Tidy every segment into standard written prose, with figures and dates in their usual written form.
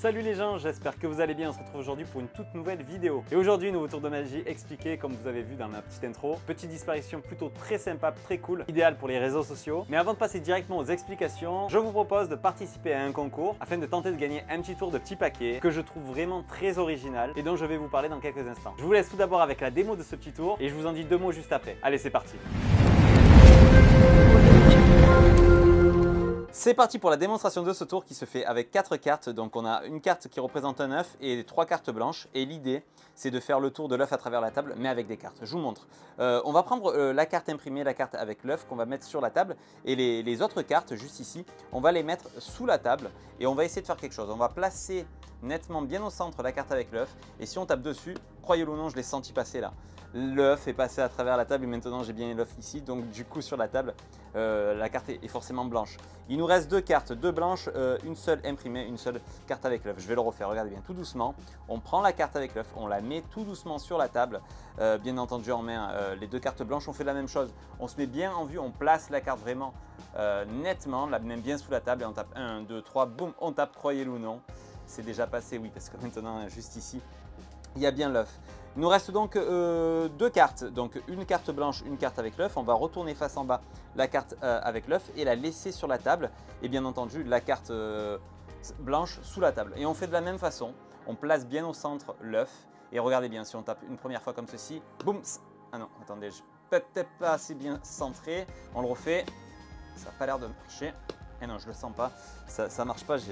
Salut les gens, j'espère que vous allez bien. On se retrouve aujourd'hui pour une toute nouvelle vidéo. Et aujourd'hui, nouveau tour de magie expliqué comme vous avez vu dans ma petite intro. Petite disparition plutôt très sympa, très cool, idéale pour les réseaux sociaux. Mais avant de passer directement aux explications, je vous propose de participer à un concours afin de tenter de gagner un petit tour de petit paquet que je trouve vraiment très original et dont je vais vous parler dans quelques instants. Je vous laisse tout d'abord avec la démo de ce petit tour et je vous en dis deux mots juste après. Allez, c'est parti. C'est parti pour la démonstration de ce tour qui se fait avec 4 cartes. Donc on a une carte qui représente un œuf et 3 cartes blanches. Et l'idée, c'est de faire le tour de l'œuf à travers la table, mais avec des cartes. Je vous montre. On va prendre la carte imprimée, la carte avec l'œuf qu'on va mettre sur la table. Et les autres cartes, juste ici, on va les mettre sous la table. Et on va essayer de faire quelque chose. On va placer nettement bien au centre la carte avec l'œuf. Et si on tape dessus, croyez-le ou non, je l'ai senti passer là. L'œuf est passé à travers la table et maintenant j'ai bien l'œuf ici. Donc du coup sur la table, la carte est forcément blanche. Il nous reste 2 cartes, 2 blanches, une seule imprimée, une seule carte avec l'œuf. Je vais le refaire, regardez bien, tout doucement. On prend la carte avec l'œuf, on la met tout doucement sur la table. Bien entendu en main, les 2 cartes blanches, on fait la même chose. On se met bien en vue, on place la carte vraiment nettement, la met bien sous la table et on tape 1, 2, 3, boum, on tape, croyez-le ou non. C'est déjà passé, oui, parce que maintenant, juste ici, il y a bien l'œuf. Il nous reste donc 2 cartes, donc une carte blanche, une carte avec l'œuf. On va retourner face en bas la carte avec l'œuf et la laisser sur la table. Et bien entendu, la carte blanche sous la table. Et on fait de la même façon. On place bien au centre l'œuf. Et regardez bien, si on tape une première fois comme ceci, boum. Ah non, attendez, je peut-être pas assez bien centré. On le refait. Ça n'a pas l'air de marcher. Et non, je le sens pas. Ça ne marche pas.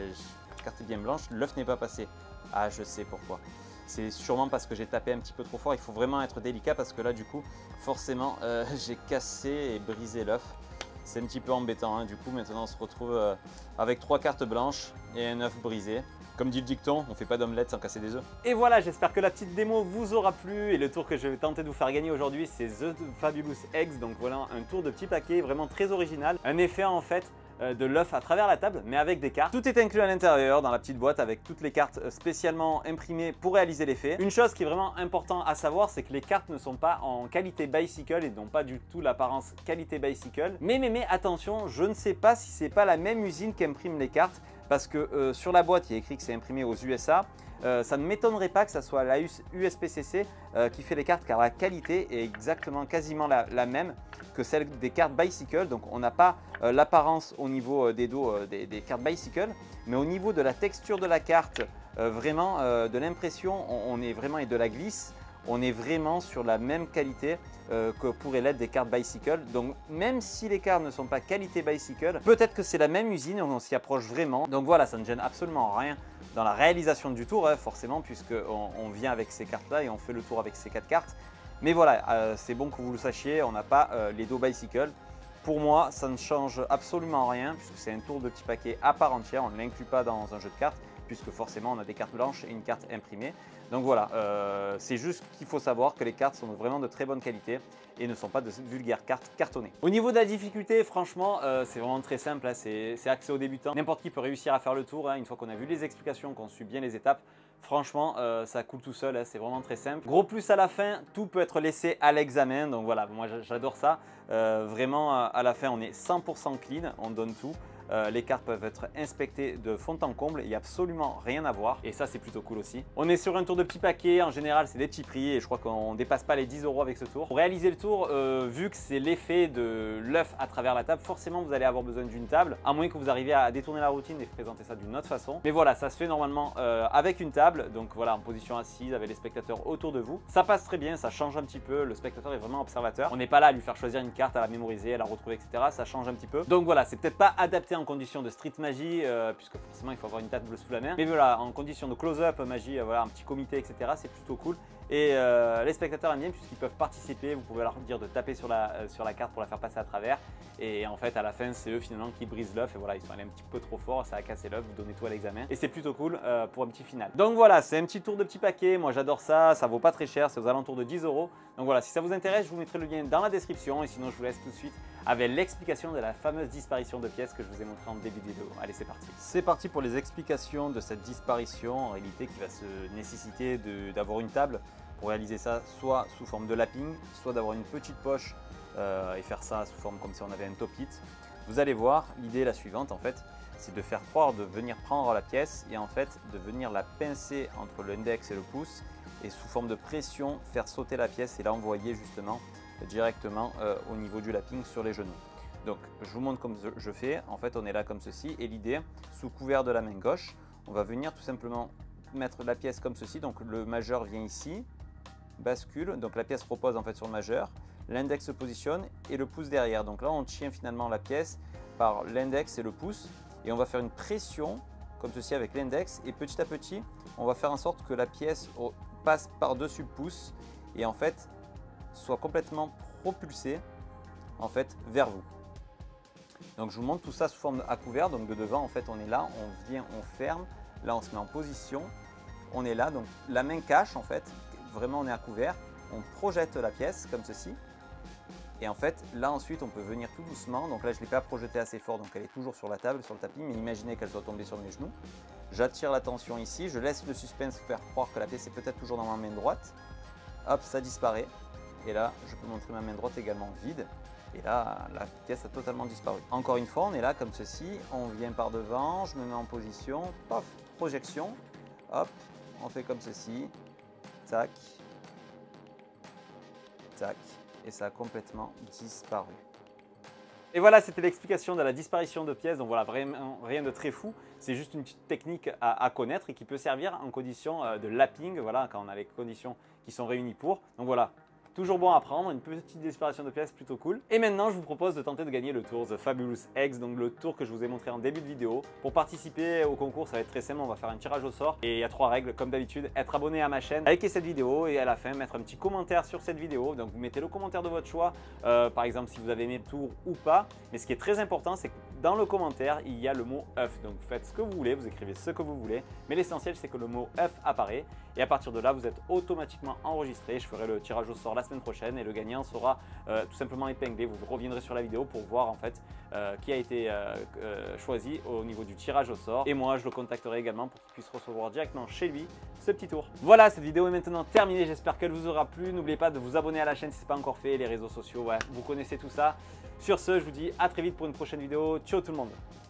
La carte est bien blanche. L'œuf n'est pas passé. Ah, je sais pourquoi. C'est sûrement parce que j'ai tapé un petit peu trop fort. Il faut vraiment être délicat parce que là, du coup, forcément, j'ai cassé et brisé l'œuf. C'est un petit peu embêtant. Hein. Du coup, maintenant, on se retrouve avec 3 cartes blanches et un œuf brisé. Comme dit le dicton, on ne fait pas d'omelette sans casser des œufs. Et voilà, j'espère que la petite démo vous aura plu. Et le tour que je vais tenter de vous faire gagner aujourd'hui, c'est The Fabulous Eggs. Donc voilà, un tour de petit paquet vraiment très original. Un effet en fait de l'œuf à travers la table, mais avec des cartes. Tout est inclus à l'intérieur dans la petite boîte avec toutes les cartes spécialement imprimées pour réaliser l'effet. Une chose qui est vraiment importante à savoir, c'est que les cartes ne sont pas en qualité bicycle et n'ont pas du tout l'apparence qualité bicycle. Mais attention, je ne sais pas si c'est pas la même usine qui imprime les cartes parce que sur la boîte, il y a écrit que c'est imprimé aux USA. Ça ne m'étonnerait pas que ça soit la USPCC qui fait les cartes car la qualité est exactement quasiment la même que celle des cartes bicycle. Donc on n'a pas l'apparence au niveau des dos des cartes bicycle, mais au niveau de la texture de la carte, vraiment de l'impression, on est vraiment et de la glisse, on est vraiment sur la même qualité que pourrait l'être des cartes bicycle. Donc même si les cartes ne sont pas qualité bicycle, peut-être que c'est la même usine, on s'y approche vraiment. Donc voilà, ça ne gêne absolument rien dans la réalisation du tour, hein, forcément, puisqu'on vient avec ces cartes-là et on fait le tour avec ces 4 cartes. Mais voilà, c'est bon que vous le sachiez, on n'a pas les dos bicycle. Pour moi, ça ne change absolument rien, puisque c'est un tour de petit paquet à part entière, on ne l'inclut pas dans un jeu de cartes, puisque forcément on a des cartes blanches et une carte imprimée. Donc voilà, c'est juste qu'il faut savoir que les cartes sont vraiment de très bonne qualité et ne sont pas de vulgaires cartes cartonnées. Au niveau de la difficulté, franchement, c'est vraiment très simple, hein, c'est axé aux débutants. N'importe qui peut réussir à faire le tour, hein, une fois qu'on a vu les explications, qu'on suit bien les étapes. Franchement, ça coule tout seul, hein, c'est vraiment très simple. Gros plus à la fin, tout peut être laissé à l'examen. Donc voilà, moi j'adore ça. Vraiment, à la fin, on est 100% clean, on donne tout. Les cartes peuvent être inspectées de fond en comble, il n'y a absolument rien à voir et ça c'est plutôt cool aussi. On est sur un tour de petit paquet, en général c'est des petits prix et je crois qu'on ne dépasse pas les 10 € avec ce tour. Pour réaliser le tour, vu que c'est l'effet de l'œuf à travers la table, forcément vous allez avoir besoin d'une table, à moins que vous arriviez à détourner la routine et présenter ça d'une autre façon. Mais voilà, ça se fait normalement avec une table, donc voilà, en position assise avec les spectateurs autour de vous. Ça passe très bien, ça change un petit peu, le spectateur est vraiment observateur. On n'est pas là à lui faire choisir une carte, à la mémoriser, à la retrouver, etc. Ça change un petit peu. Donc voilà, c'est peut-être pas adapté en condition de street magie, puisque forcément il faut avoir une table sous la main. Mais voilà, en condition de close-up magie, voilà, un petit comité, etc. C'est plutôt cool. Et les spectateurs aiment bien puisqu'ils peuvent participer. Vous pouvez leur dire de taper sur la carte pour la faire passer à travers. Et en fait, à la fin, c'est eux finalement qui brisent l'œuf. Et voilà, ils sont allés un petit peu trop fort, ça a cassé l'œuf. Vous donnez tout à l'examen. Et c'est plutôt cool pour un petit final. Donc voilà, c'est un petit tour de petit paquet. Moi, j'adore ça. Ça vaut pas très cher. C'est aux alentours de 10 €. Donc voilà, si ça vous intéresse, je vous mettrai le lien dans la description. Et sinon, je vous laisse tout de suite avec l'explication de la fameuse disparition de pièces que je vous ai montré en début de vidéo. Allez, c'est parti. C'est parti pour les explications de cette disparition en réalité qui va se nécessiter d'avoir une table pour réaliser ça, soit sous forme de lapping, soit d'avoir une petite poche et faire ça sous forme comme si on avait un top hit. Vous allez voir, l'idée est la suivante en fait, c'est de faire croire de venir prendre la pièce et en fait de venir la pincer entre l'index et le pouce et sous forme de pression faire sauter la pièce et l'envoyer justement directement au niveau du lapping sur les genoux. Donc je vous montre comme je fais, en fait on est là comme ceci et l'idée, sous couvert de la main gauche, on va venir tout simplement mettre la pièce comme ceci, donc le majeur vient ici, bascule, donc la pièce repose en fait sur le majeur, l'index se positionne et le pouce derrière. Donc là on tient finalement la pièce par l'index et le pouce et on va faire une pression comme ceci avec l'index et petit à petit on va faire en sorte que la pièce passe par-dessus le pouce et en fait soit complètement propulsée en fait vers vous. Donc je vous montre tout ça sous forme à couvert, donc de devant en fait on est là, on vient, on ferme, là on se met en position, on est là, donc la main cache en fait, vraiment on est à couvert, on projette la pièce comme ceci et en fait là ensuite on peut venir tout doucement, donc là je ne l'ai pas projetée assez fort donc elle est toujours sur la table, sur le tapis, mais imaginez qu'elle soit tombée sur mes genoux. J'attire l'attention ici, je laisse le suspense faire croire que la pièce est peut-être toujours dans ma main droite, hop ça disparaît et là je peux montrer ma main droite également vide. Et là, la pièce a totalement disparu. Encore une fois, on est là comme ceci, on vient par devant, je me mets en position, paf, projection, hop, on fait comme ceci, tac, tac, et ça a complètement disparu. Et voilà, c'était l'explication de la disparition de pièces, donc voilà, vraiment rien de très fou, c'est juste une petite technique à connaître et qui peut servir en condition de lapping, voilà, quand on a les conditions qui sont réunies pour. Donc voilà. Toujours bon à prendre, une petite disparition de pièces plutôt cool. Et maintenant, je vous propose de tenter de gagner le tour The Fabulous Eggs, donc le tour que je vous ai montré en début de vidéo. Pour participer au concours, ça va être très simple, on va faire un tirage au sort. Et il y a 3 règles, comme d'habitude, être abonné à ma chaîne, liker cette vidéo et à la fin, mettre un petit commentaire sur cette vidéo. Donc vous mettez le commentaire de votre choix, par exemple si vous avez aimé le tour ou pas. Mais ce qui est très important, c'est que dans le commentaire, il y a le mot œuf. Donc vous faites ce que vous voulez, vous écrivez ce que vous voulez. Mais l'essentiel, c'est que le mot œuf apparaît. Et à partir de là, vous êtes automatiquement enregistré. Je ferai le tirage au sort la semaine prochaine et le gagnant sera tout simplement épinglé. Vous reviendrez sur la vidéo pour voir en fait qui a été choisi au niveau du tirage au sort. Et moi, je le contacterai également pour qu'il puisse recevoir directement chez lui ce petit tour. Voilà, cette vidéo est maintenant terminée. J'espère qu'elle vous aura plu. N'oubliez pas de vous abonner à la chaîne si ce n'est pas encore fait. Les réseaux sociaux, ouais, vous connaissez tout ça. Sur ce, je vous dis à très vite pour une prochaine vidéo. Ciao tout le monde!